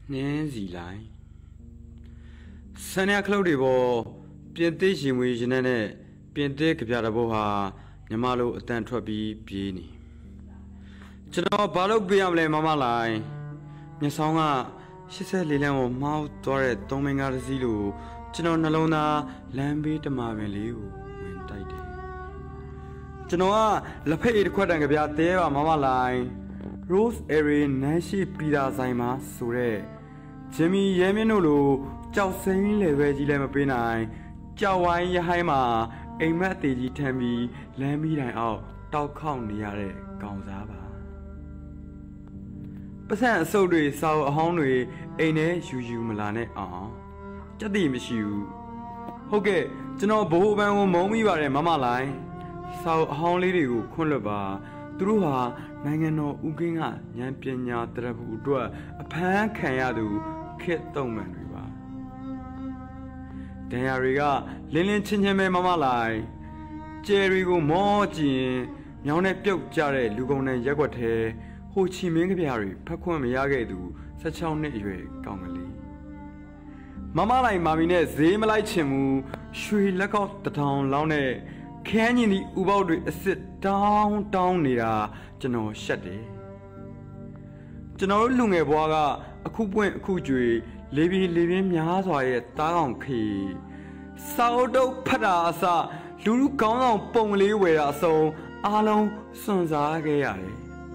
နင်းစီလိုက်ဆန်ရခလုတ်တွေပေါ်ပြင်သစ်ရှင်မွေရှင်နဲ့ပြင်သစ်ကြပြတဲ့ဘို့ဟာမြမလိုအတန်ထွက်ပြီးပြေးနေကျွန်တော်ဘာလို့ပြေးရမလဲမမလိုက်မျက်စောင်းက84လမ်းကိုမောက်သွားတဲ့သုံးမင်းကားတစ်စီးလိုကျွန်တော်နှလုံးသားလမ်းဘေးတမာပင်လေးကိုဝင်တိုက်တယ်ကျွန်တော်ကလက်ဖက်ရည်တစ်ခွက်တန်ကြပြတဲပါမမလိုက် Rose Airy နန်းရှိပီတာဆိုင်မှာဆိုတဲ့ဂျင်မီရဲမြင့်တို့လိုကြောက်စိမ့်လေပဲကြီးလည်းမပေးနိုင်ကြောက်ဝိုင်းရဟိုင်းမှာအိမ်မက်အသေးကြီးထမ်းပြီးလမ်းမီးတိုင်အောက်တောက်ခေါက်နေရတဲ့ကောင်စားပါပစံအစုပ်တွေစာအုပ်အဟောင်းတွေအိမ်ထဲယူမလာနဲ့အောင်ကြက်တိမရှိဘူးဟုတ်ကဲ့ကျွန်တော်ဘိုးဘန်းကိုမုန်းမိပါတယ်မမလိုက်စာအုပ်အဟောင်းလေးတွေကိုခွန့်လွတ်ပါသူတို့ဟာနိုင်ငံတော်ဦးကင်းကဉာဏ်ပညာတရဘူးအတွက်အဖမ်းခံရသူခေတ်သုံးမှန်တွေပါဒဏ်ရာတွေကလင်းလင်းချင်းချင်းပဲမမလိုက်ကျယ်တွေကိုမောကြည့်ရင်မြောင်းနဲ့ပြုတ်ကြတဲ့လူကုန်တဲ့ရက်ွက်ထဲဟိုချီမင်းကပြားတွေဖက်ခွင့်မရခဲ့သူ16နှစ်အရွယ်ကောင်းကလေးမမလိုက်မာမီနဲ့ဈေးမလိုက်ချင်ဘူးရွှေလက်ကောက်တထောင်လောင်းနဲ့ခန်းကြီးဒီဥပေါက်တွေအစ်စ်တောင်းနေတာကျွန်တော်ရှက်တယ်ကျွန်တော်တို့လူငယ်ဘွားကအခုပွင့်အခုကြွေလေးပြင်းများစွာရဲ့တားကောင်ခေစာအုပ်တုပ်ဖတ်တာအစလူလူကောင်းဆောင်ပုံလေးဝယ်တာအစုံအားလုံးစွန့်စားခဲ့ရတယ်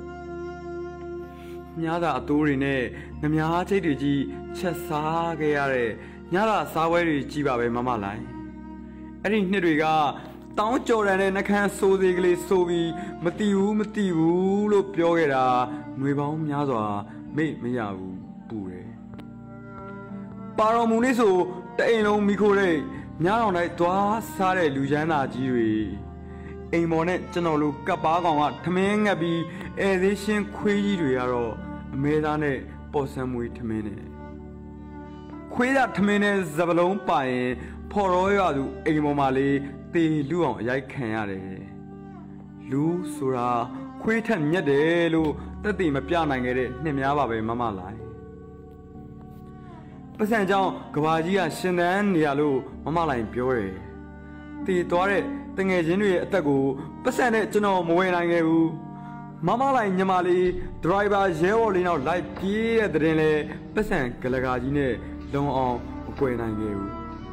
ညသာအတိုးတွေနဲ့ငမားချိတ်တွေကြီးချက်စားခဲ့ရတဲ့ညသာစားပွဲတွေကြီးပါပဲမမလိုက်အဲ့ဒီနှစ်တွေကတောင်းကြော်ရန်တဲ့နှခမ်းစိုးသေးကလေးစိုးပြီးမတီဘူးလို့ပြောခဲ့တာຫນွေပေါင်းများစွာမေ့မရဘူးပူတယ်ပါတော်မူလေးဆိုတအိမ်လုံးမိခိုးတဲ့ညတော်တိုင်းသွားစားတဲ့လူချမ်းသာကြီးတွေအိမ်ပေါ်နဲ့ကျွန်တော်လိုကပ်ပါကောင်ကထမင်းငတ်ပြီးဧည့်သည်ရှင်းခွေးကြီးတွေကတော့အမဲသားနဲ့ပေါ်ဆန်းမွေးထမင်းနဲ့ခွေးရထမင်းနဲ့ဇပလုံးပါရင်ဖော်ရောရသူအိမ်ပေါ်မှာလေးတေလူအောင်အရိုက်ခံရတယ်လူဆိုတာခွေးထက်မြက်တယ်လို့တက်တည်မပြနိုင်ခဲ့တဲ့နှစ်များပါပဲမမလိုက်ပစံကြောင့်ကဘာကြီးကရှင်သန်နေရလို့မမလိုက်ပြောတယ်တည်သွားတဲ့တငယ်ချင်းတွေရဲ့အသက်ကိုပစံနဲ့ကျွန်တော်မဝယ်နိုင်ခဲ့ဘူးမမလိုက်ညမလေးဒရိုင်ဘာရဲဘော်လေးနောက်လိုက်ပြေးတဲ့တဲ့ရင်လဲပစံဂလကာကြီးနဲ့လုံအောင်မကွယ်နိုင်ခဲ့ဘူး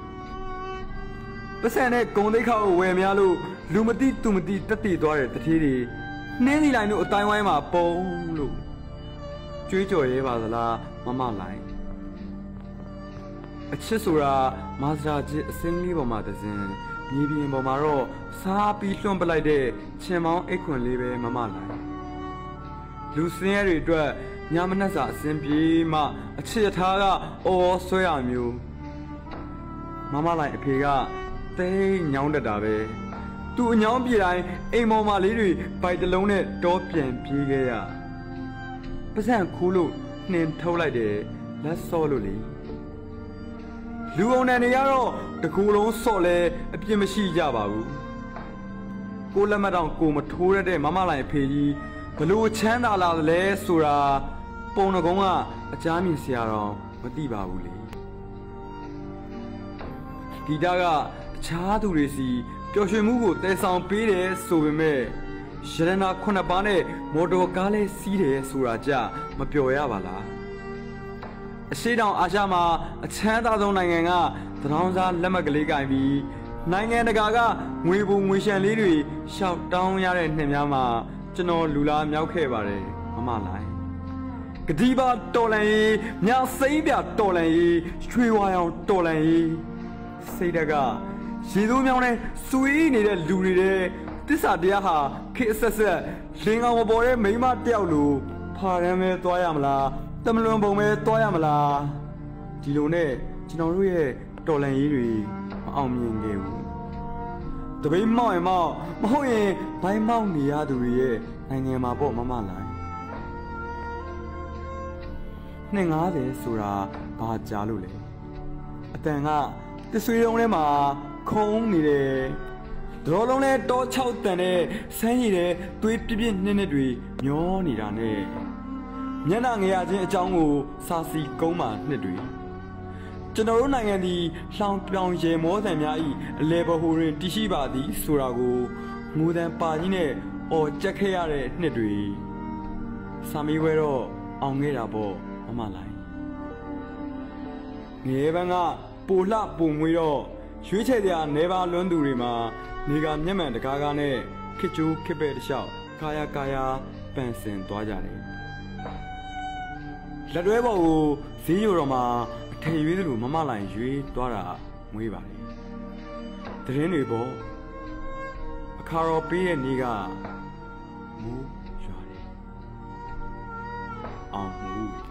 ပစံနဲ့ဂုံသိက္ခာကိုဝယ်များလို့လူမသိသူမသိတက်တည်သွားတဲ့တတိတွေနှင်းစီလိုက်တို့အတိုင်းဝိုင်းမှာပုံလို့ကြွေးကြော်ရဲပါသလားမမလိုက်အချစ်ဆိုတာမာစတာကြီးအစင်းလေးပေါ်မှာတစင်မြေပြင်ပေါ်မှာတော့စားပြီးလွှန့်ပလိုက်တဲ့ချင်မောင်းအိတ်ခွန်လေးပဲမမလိုက်လူစင်းရဲတွေအတွက်ညမနှက်စာအစင်ပြေးမှအချစ်ထားကအော်ဆွဲရမျိုးမမလိုက်အဖေကသိညောင်းတတ်တာပဲသူအညောင်းပြေတိုင်းအိမ်ပေါ်မှာလေးတွေဘိုက်တလုံးနဲ့တောပြန်ပြေးခဲ့ရပစံခိုးလို့နှင်ထုတ်လိုက်တယ်လက်စော့လို့လေလူအောင်တန်တွေကတော့တကူလုံးစော့လဲအပြစ်မရှိကြပါဘူးကိုလက်မတောင်ကိုမထိုးရတဲ့မမလိုက်အဖေကြီးဘလို့ချမ်းသာလာလဲဆိုတာပုံနှကုံးကအချားမြင်စရာတော့မသိပါဘူးလေဂီတကအခြားသူတွေစီပျော်ရွှင်မှုကိုတည်ဆောင်ပေးတယ်ဆိုပေမဲ့ရတနာ9ပါးနဲ့မော်တော်ကားလေးစီးတယ်ဆိုတာကြမပျော်ရပါလားအရှိတောင်အာရှမှာအချမ်းသာဆုံးနိုင်ငံကသတောင်းစားလက်မှတ်ကလေးကင်ပြီးနိုင်ငံတကာကငွေပုံငွေရှံလေးတွေရှောက်တောင်းရတဲ့နှစ်များမှာကျွန်တော်လူလာမြောက်ခဲ့ပါတယ်မမလိုက်ကတိပါတော်လန်ရေးမြစိမ့်ပြတော်လန်ရေးရွှေဝါရောင်တော်လန်ရေးစိတ်တကရေသိုးမြောင်းနဲ့စွေးနေတဲ့လူတွေတဲ့တစ္ဆာတရားဟာခေအဆက်ဆက်လင်ကောင်မပေါ်တဲ့မိန်းမတယောက်လိုဖာရမ်းပဲသွားရမလားတမလွန်ပုံပဲသွားရမလားဒီလိုနဲ့ကျွန်တော်တို့ရဲ့တော်လန်ရေးတွေမအောင်မြင်ခဲ့ဘူးတပိမောက်ရင်မောက်မဟုတ်ရင်ဘိုင်းမောက်နေရသူတွေရဲ့နိုင်ငံမှာပေါ့မမလိုက်250ဆိုတာဘာကြားလို့လဲအတန်ကတဆွေတုံးထဲမှာခုံးနေတယ်တော်လုံးနဲ့တော6တန်နဲ့ဆန်းရည်တဲ့သွေးပြပြနှစ်နှစ်တွေမျောနေတာနဲ့မျက်နှာငယ်ရခြင်းအကြောင်းကိုစာစီကုန်းမှနှစ်တွေကျွန်တော်တို့နိုင်ငံသည်လှောင်ပြောင်ရေမောဆန်များ၏အလဲဘဟိုတွင်တည်ရှိပါသည်ဆိုတာကိုငိုတန်ပါကြီးနဲ့အော်ကြက်ခဲ့ရတဲ့နှစ်တွေစာမေးပွဲတော့အောင်ခဲ့တာပေါ့မမလိုက်ငယ်ပန်းကပိုလှပိုမွေးတော့ရွေးချယ်စရာနေပါလွန်းသူတွေမှာနေကမျက်မှန်တကားကားနဲ့ခစ်ကျိုးခစ်ပဲ့တစ်လျှောက်ကာယာပန်ဆင်သွားကြတယ်လက်တွဲပေါ်ကိုဈေးရိုတော်မှာအထည်ရွေးသလိုမမလိုက်ရွေးသွားတာမွေးပါလေသတင်းတွေပေါ့အခါတော်ပေးတဲ့နေ့ကမူးရွာတယ်အောင်မူး